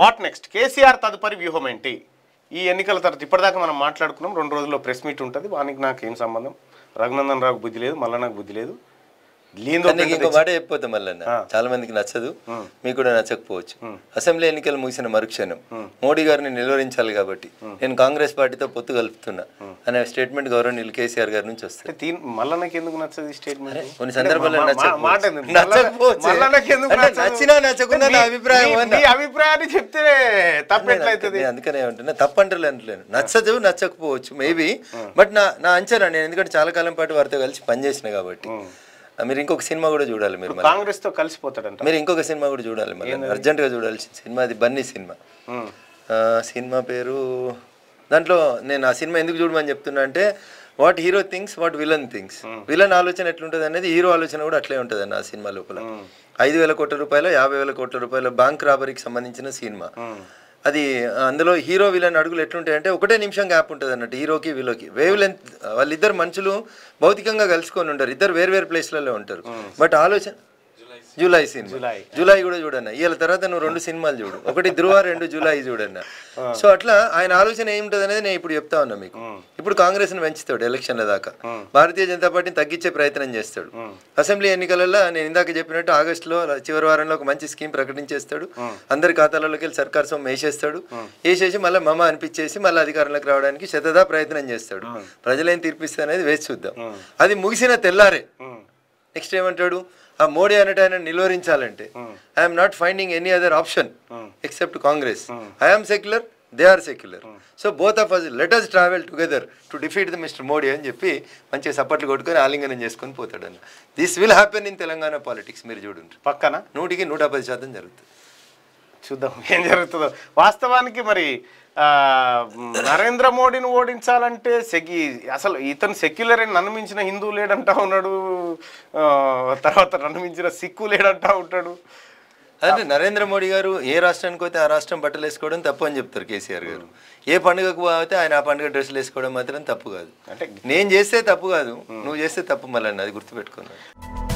What next? KCR తదుపరి వ్యూహం ఏంటి? ఈ ఎన్నికల తర్వాత ఇప్పటిదాకా మనం మాట్లాడుకున్నాం. 2 రోజుల్లో ప్రెస్ మీట్ ఉంటుంది. వానికి నాకు ఏం సంబంధం? రఘునందన్ రావుకు బుద్ధి లేదు, మల్లన్నకు బుద్ధి లేదు. ఇంకో మాట చెప్పిపోతాం మల్లన్న, చాలా మందికి నచ్చదు, మీకు కూడా నచ్చకపోవచ్చు. అసెంబ్లీ ఎన్నికలు ముగిసిన మరుక్షణం మోడీ గారిని నిలువరించాలి కాబట్టి నేను కాంగ్రెస్ పార్టీతో పొత్తు కలుపుతున్నా అనే స్టేట్మెంట్ గౌరవనీయులు కేసీఆర్ గారి నుంచి వస్తుంది. మల్లన్నకి ఎందుకు నచ్చదు స్టేట్మెంట్? కొన్ని సందర్భాల్లో నచ్చినా నచ్చకుండా అభిప్రాయాన్ని చెప్తే తప్పెట్లయితుంది. అందుకనే ఉంటున్నా, తప్పంటలేను, నచ్చదు నచ్చకపోవచ్చు మేబీ, బట్ నా అంచనా, నేను ఎందుకంటే చాలా కాలం పాటు వారితో కలిసి పనిచేసిన కాబట్టి. మీరు ఇంకొక సినిమా కూడా చూడాలి, మీరు కాంగ్రెస్ తో కలిసిపోతాడంట. మీరు ఇంకొక సినిమా కూడా చూడాలి, మళ్ళీ అర్జెంట్ గా చూడాల్సిన సినిమా, అది బన్నీ సినిమా. సినిమా పేరు, దాంట్లో నేను ఆ సినిమా ఎందుకు చూడమని చెప్తున్నా అంటే, what hero things, what villain things. Villain ఆలోచన ఎట్లుంటుంది అనేది హీరో ఆలోచన కూడా అట్లే ఉంటుంది అన్న ఆ సినిమా లోపల. 5,000 కోట్ల రూపాయలు 50,000 కోట్ల రూపాయల బ్యాంక్ రాబరీకి సంబంధించిన సినిమా అది. అందులో హీరో విలన్ అడుగులు ఎట్లుంటాయంటే ఒకటే నిమిషం గ్యాప్ ఉంటుంది అన్నట్టు హీరోకి వీళ్ళకి. వేవ్ లెంత్, వాళ్ళిద్దరు మనుషులు భౌతికంగా కలుసుకొని ఉంటారు, ఇద్దరు వేరు ప్లేస్లలో ఉంటారు, బట్ ఆలోచన. జూలై సినిమా, జూలై కూడా చూడన్నా. ఇవాళ తర్వాత నువ్వు 2 సినిమాలు చూడు, ఒకటి ధృవ, 2 జూలై చూడన్నా. సో అట్లా ఆయన ఆలోచన ఏముంటుంది అనేది నేను ఇప్పుడు చెప్తా ఉన్నా మీకు. ఇప్పుడు కాంగ్రెస్ ని పెంచుతాడు ఎలక్షన్ల దాకా, భారతీయ జనతా పార్టీని తగ్గించే ప్రయత్నం చేస్తాడు. అసెంబ్లీ ఎన్నికలలో నేను ఇందాక చెప్పినట్టు ఆగస్టులో చివరి వారంలో ఒక మంచి స్కీమ్ ప్రకటించేస్తాడు, అందరి ఖాతాలలోకి వెళ్ళి సర్కార్ సొమ్ము వేసేస్తాడు, వేసేసి మళ్ళీ మమ అనిపించేసి మళ్ళీ అధికారంలోకి రావడానికి శతదా ప్రయత్నం చేస్తాడు. ప్రజలేం తీర్పిస్తా అనేది వేసి చూద్దాం. అది ముగిసిన తెల్లారే నెక్స్ట్ ఏమంటాడు, ఆ మోడీ అన్నట్టు ఆయన నిలువరించాలంటే I'm not finding any other option except Congress. I'm secular, they are secular, so both of us let us travel together to defeat the mister Modi అని చెప్పి మంచిగా సపోర్ట్లు కొట్టుకొని ఆలింగనం చేసుకొని పోతాడు అన్న. This will happen in Telangana politics. మీరు చూడండి, పక్కన 100కి 110% జరుగుతుంది. చూద్దాం ఏం జరుగుతుందో. వాస్తవానికి మరి నరేంద్ర మోడీని ఓడించాలంటే అసలు ఇతను సెక్యులర్ అని నన్ను మించిన హిందూ లేడంటా ఉన్నాడు, తర్వాత నన్ను మించిన సిక్కు లేడంటా ఉంటాడు. అంటే నరేంద్ర మోడీ గారు ఏ రాష్ట్రానికి పోతే ఆ రాష్ట్రం బట్టలు వేసుకోవడం తప్పు అని చెప్తారు కేసీఆర్ గారు. ఏ పండుగకు పోతే ఆయన ఆ పండుగ డ్రెస్సులు వేసుకోవడం మాత్రం తప్పు కాదు. అంటే నేను చేస్తే తప్పు కాదు, నువ్వు చేస్తే తప్పు మళ్ళీ, అది గుర్తుపెట్టుకున్నాను.